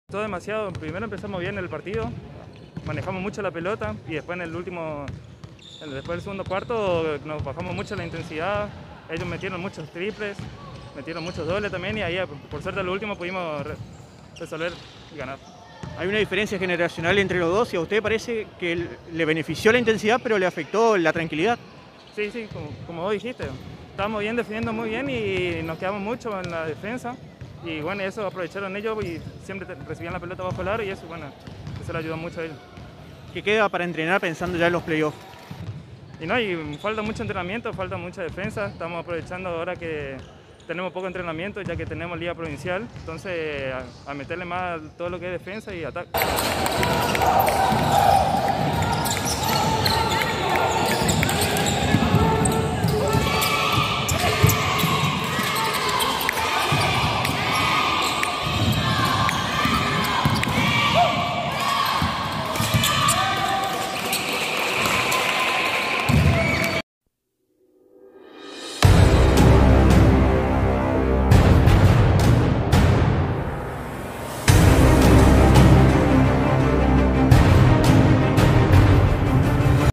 Todo demasiado. Primero empezamos bien el partido, manejamos mucho la pelota y después después del segundo cuarto nos bajamos mucho la intensidad. Ellos metieron muchos triples, metieron muchos dobles también y ahí por suerte al último pudimos resolver y ganar. Hay una diferencia generacional entre los dos y a usted parece que le benefició la intensidad pero le afectó la tranquilidad. Sí, como vos dijiste, estábamos bien defendiendo muy bien y nos quedamos mucho en la defensa. Y bueno, eso aprovecharon ellos y siempre recibían la pelota bajo el aro y eso, bueno, eso le ayudó mucho a ellos. ¿Qué queda para entrenar pensando ya en los playoffs? Y falta mucho entrenamiento, falta mucha defensa. Estamos aprovechando ahora que tenemos poco entrenamiento, ya que tenemos liga provincial. Entonces, a meterle más todo lo que es defensa y ataque.